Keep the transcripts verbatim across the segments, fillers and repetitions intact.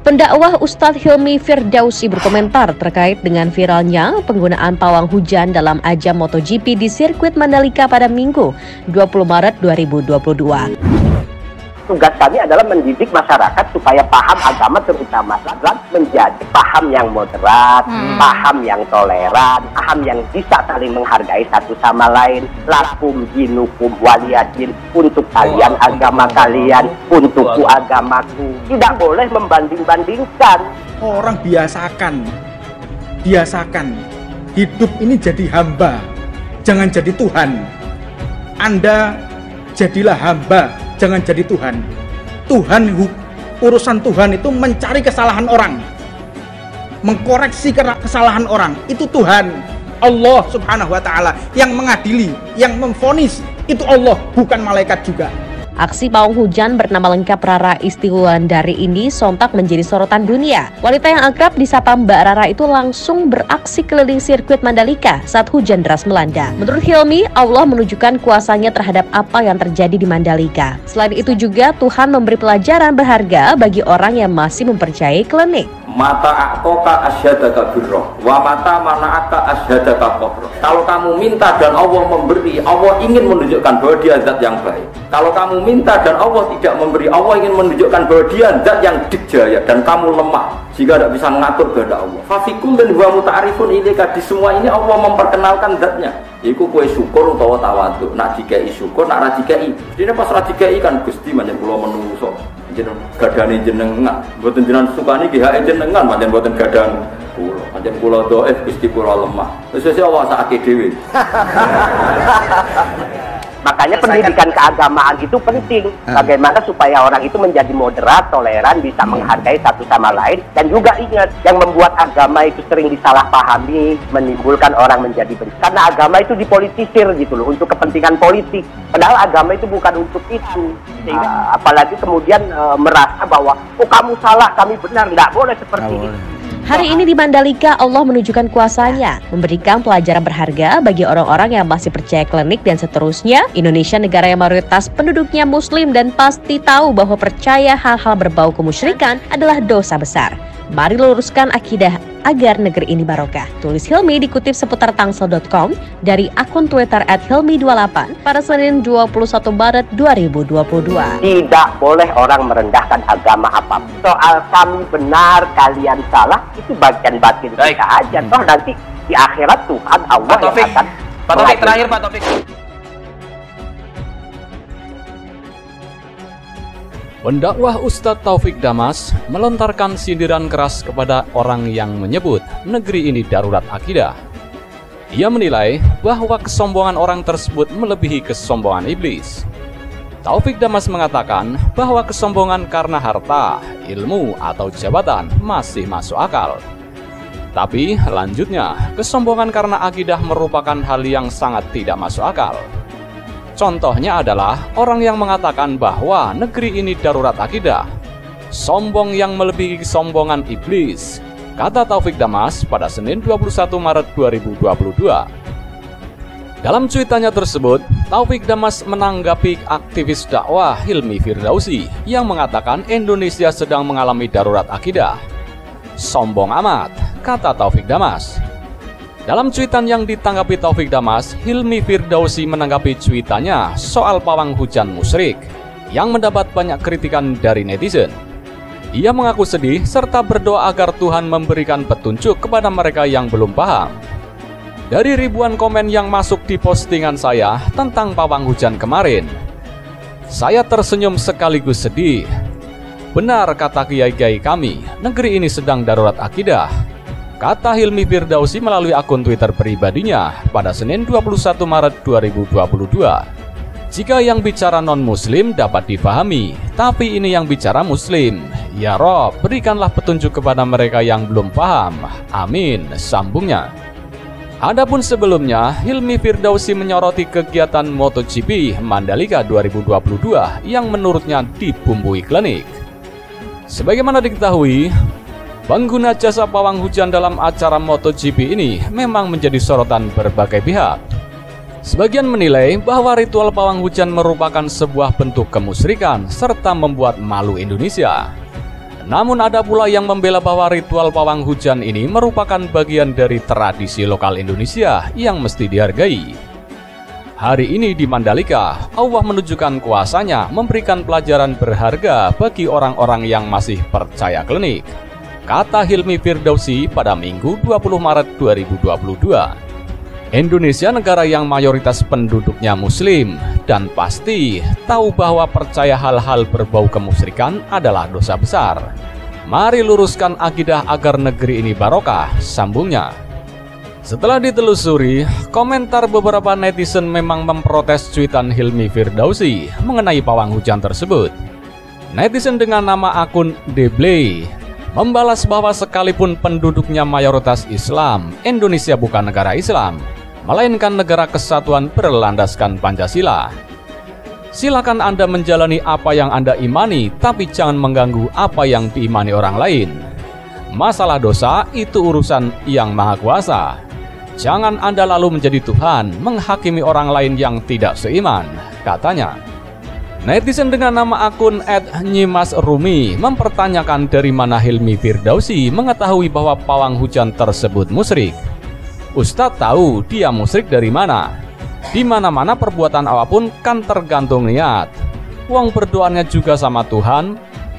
Pendakwah Ustadz Hilmi Firdausi berkomentar terkait dengan viralnya penggunaan pawang hujan dalam ajang MotoGP di sirkuit Mandalika pada Minggu dua puluh Maret dua ribu dua puluh dua. Tugas kami adalah mendidik masyarakat supaya paham agama, terutama menjadi paham yang moderat, hmm. paham yang toleran, paham yang bisa saling menghargai satu sama lain. Lakum dinukum waliyadin, untuk kalian agama kalian, untukku agamaku. Tidak boleh membanding-bandingkan. Orang biasakan, biasakan hidup ini jadi hamba, jangan jadi Tuhan. Anda jadilah hamba, jangan jadi Tuhan. Tuhan, urusan Tuhan itu mencari kesalahan orang, mengkoreksi kesalahan orang. Itu Tuhan, Allah subhanahu wa ta'ala yang mengadili, yang memvonis. Itu Allah, bukan malaikat juga. Aksi pawang hujan bernama lengkap Rara Istiwandari ini sontak menjadi sorotan dunia. Wanita yang akrab disapa Mbak Rara itu langsung beraksi keliling sirkuit Mandalika saat hujan deras melanda. Menurut Hilmi, Allah menunjukkan kuasanya terhadap apa yang terjadi di Mandalika. Selain itu juga Tuhan memberi pelajaran berharga bagi orang yang masih mempercayai klinik. Mata akoka asyadaka birroh, wa mata mana'aka asyadaka kofroh. Kalau kamu minta dan Allah memberi, Allah ingin menunjukkan bahwa dia zat yang baik. Kalau kamu minta dan Allah tidak memberi, Allah ingin menunjukkan bahwa dia zat yang dijaya dan kamu lemah sehingga tidak bisa mengatur kehendak Allah. Fafikul dan huwa muta'arifun ilaika, di semua ini Allah memperkenalkan zatnya. Iku kue syukur utawa tawadhu. Nak dikai syukur, nak ra dikai. Dene pas ra dikai kan Gusti manjen kula menungso. Jeneng gadane jenengan, mboten jenengan sukani ki hake jenengan, manjen mboten gadan kula. Manjen kula dhaif, Gusti kula lemah. Wis wis awak sakake dhewe. Makanya pendidikan keagamaan itu penting. Bagaimana supaya orang itu menjadi moderat, toleran, bisa menghargai satu sama lain. Dan juga ingat, yang membuat agama itu sering disalahpahami, menimbulkan orang menjadi benci. Karena agama itu dipolitisir gitu loh, untuk kepentingan politik. Padahal agama itu bukan untuk itu. Sehingga, uh, apalagi kemudian uh, merasa bahwa, oh kamu salah, kami benar. Nggak boleh seperti itu. Hari ini di Mandalika, Allah menunjukkan kuasanya, memberikan pelajaran berharga bagi orang-orang yang masih percaya klinik dan seterusnya. Indonesia negara yang mayoritas penduduknya muslim dan pasti tahu bahwa percaya hal-hal berbau kemusyrikan adalah dosa besar. Mari luruskan akidah agar negeri ini barokah. Tulis Hilmi dikutip seputar tangsel dot com dari akun Twitter at hilmi dua puluh delapan pada Senin dua puluh satu Maret dua ribu dua puluh dua. Tidak boleh orang merendahkan agama apapun. Soal kami benar, kalian salah, itu bagian batin kita aja. Toh nanti di akhirat Tuhan Allah yang akan. Pak Taufik terakhir, Pak Taufik. Pendakwah Ustadz Taufik Damas melontarkan sindiran keras kepada orang yang menyebut negeri ini darurat akidah. Ia menilai bahwa kesombongan orang tersebut melebihi kesombongan iblis. Taufik Damas mengatakan bahwa kesombongan karena harta, ilmu, atau jabatan masih masuk akal. Tapi lanjutnya, kesombongan karena akidah merupakan hal yang sangat tidak masuk akal. Contohnya adalah orang yang mengatakan bahwa negeri ini darurat akidah. Sombong yang melebihi kesombongan iblis, kata Taufik Damas pada Senin dua puluh satu Maret dua ribu dua puluh dua. Dalam cuitannya tersebut, Taufik Damas menanggapi aktivis dakwah Hilmi Firdausi yang mengatakan Indonesia sedang mengalami darurat akidah. Sombong amat, kata Taufik Damas. Dalam cuitan yang ditanggapi Taufik Damas, Hilmi Firdausi menanggapi cuitannya soal pawang hujan musyrik yang mendapat banyak kritikan dari netizen. Ia mengaku sedih serta berdoa agar Tuhan memberikan petunjuk kepada mereka yang belum paham. Dari ribuan komen yang masuk di postingan saya tentang pawang hujan kemarin, saya tersenyum sekaligus sedih. Benar kata kiai-kiai kami, negeri ini sedang darurat akidah, kata Hilmi Firdausi melalui akun Twitter pribadinya pada Senin dua puluh satu Maret dua ribu dua puluh dua. Jika yang bicara non-muslim dapat dipahami, tapi ini yang bicara muslim. Ya Rob, berikanlah petunjuk kepada mereka yang belum paham. Amin, sambungnya. Adapun sebelumnya, Hilmi Firdausi menyoroti kegiatan MotoGP Mandalika dua ribu dua puluh dua yang menurutnya dibumbui klinik. Sebagaimana diketahui, pengguna jasa pawang hujan dalam acara MotoGP ini memang menjadi sorotan berbagai pihak. Sebagian menilai bahwa ritual pawang hujan merupakan sebuah bentuk kemusyrikan serta membuat malu Indonesia. Namun ada pula yang membela bahwa ritual pawang hujan ini merupakan bagian dari tradisi lokal Indonesia yang mesti dihargai. Hari ini di Mandalika, Allah menunjukkan kuasanya memberikan pelajaran berharga bagi orang-orang yang masih percaya klinik, kata Hilmi Firdausi pada Minggu dua puluh Maret dua ribu dua puluh dua. Indonesia negara yang mayoritas penduduknya muslim dan pasti tahu bahwa percaya hal-hal berbau kemusyrikan adalah dosa besar. Mari luruskan akidah agar negeri ini barokah, sambungnya. Setelah ditelusuri, komentar beberapa netizen memang memprotes cuitan Hilmi Firdausi mengenai pawang hujan tersebut. Netizen dengan nama akun Deblay membalas bahwa sekalipun penduduknya mayoritas Islam, Indonesia bukan negara Islam, melainkan negara kesatuan berlandaskan Pancasila. Silakan Anda menjalani apa yang Anda imani, tapi jangan mengganggu apa yang diimani orang lain. Masalah dosa itu urusan Yang Maha Kuasa. Jangan Anda lalu menjadi Tuhan, menghakimi orang lain yang tidak seiman, katanya. Netizen dengan nama akun et nyimas rumi mempertanyakan dari mana Hilmi Firdausi mengetahui bahwa pawang hujan tersebut musyrik. Ustadz tahu dia musyrik dari mana? Di mana-mana perbuatan apapun kan tergantung niat. Wong berdoanya juga sama Tuhan.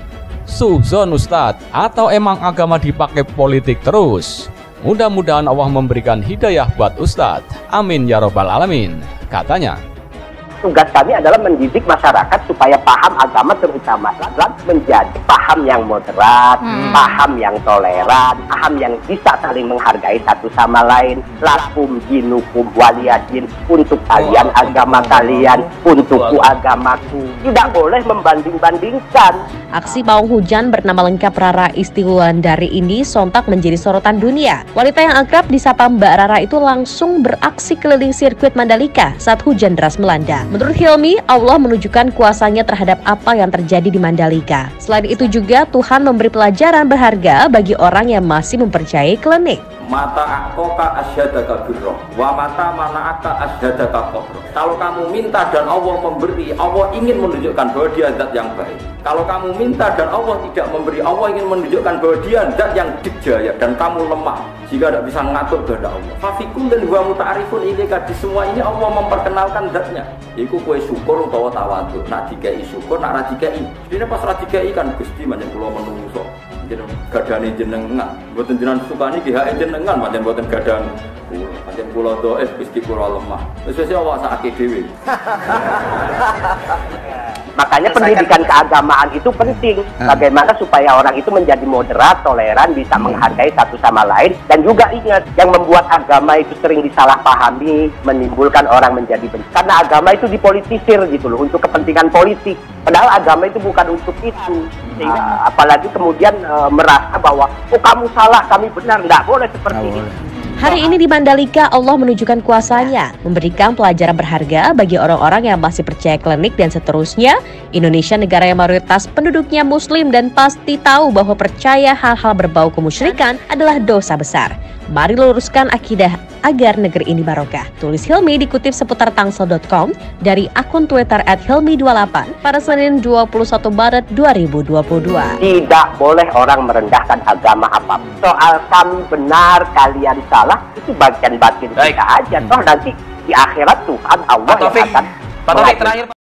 Suzon Ustadz, atau emang agama dipakai politik terus? Mudah-mudahan Allah memberikan hidayah buat Ustadz. Amin ya robbal alamin, katanya. Tugas kami adalah mendidik masyarakat supaya paham agama, terutama menjadi paham yang moderat, hmm. paham yang toleran, paham yang bisa saling menghargai satu sama lain. Lakum dinukum waliyadin, untuk kalian oh, agama kalian, untukku agamaku. Tidak boleh membanding-bandingkan. Aksi pawang hujan bernama lengkap Rara Istiwandari ini sontak menjadi sorotan dunia. Wanita yang akrab disapa Mbak Rara itu langsung beraksi keliling sirkuit Mandalika saat hujan deras melanda. Menurut Hilmi, Allah menunjukkan kuasanya terhadap apa yang terjadi di Mandalika. Selain itu juga Tuhan memberi pelajaran berharga bagi orang yang masih mempercayai klinik. Mata akoka asyadaka birroh, wa mata mana'aka asyadaka kofroh. Kalau kamu minta dan Allah memberi, Allah ingin menunjukkan bahwa dia zat yang baik. Kalau kamu minta dan Allah tidak memberi, Allah ingin menunjukkan bahwa dia zat yang dijaya dan kamu lemah jika tidak bisa mengatur kehendak Allah. Fafikul dan huwa muta'arifun ilaika, di semua ini Allah memperkenalkan zatnya. Iku kue syukur utawa tawadhu. Nak dikai syukur, nak ra dikai. Dene pas ra dikai kan Gusti manjen kula menungso. Jeneng gadane jenengan, mboten jenengan sukani ki hake jenengan, pancen mboten gadang kula. Pancen kula dhaif Gusti kula lemah. Wis wis awak sakake dhewe. Makanya pendidikan keagamaan itu penting. Bagaimana supaya orang itu menjadi moderat, toleran, bisa menghargai satu sama lain. Dan juga ingat, yang membuat agama itu sering disalahpahami, menimbulkan orang menjadi benci. Karena agama itu dipolitisir gitu loh, untuk kepentingan politik. Padahal agama itu bukan untuk itu. Sehingga, apalagi kemudian e, merasa bahwa, oh kamu salah, kami benar. Nggak boleh seperti itu. Hari ini di Mandalika, Allah menunjukkan kuasanya, memberikan pelajaran berharga bagi orang-orang yang masih percaya klinik dan seterusnya. Indonesia negara yang mayoritas penduduknya muslim dan pasti tahu bahwa percaya hal-hal berbau kemusyrikan adalah dosa besar. Mari luruskan akidah agar negeri ini barokah. Tulis Hilmi dikutip seputar tangsel dot com dari akun Twitter et hilmi dua puluh delapan pada Senin dua puluh satu Maret dua ribu dua puluh dua. Tidak boleh orang merendahkan agama apapun. Soal kami benar, kalian salah, itu bagian batin kita aja. Toh nanti di akhirat Tuhan Allah yang akan Pak Taufik terakhir.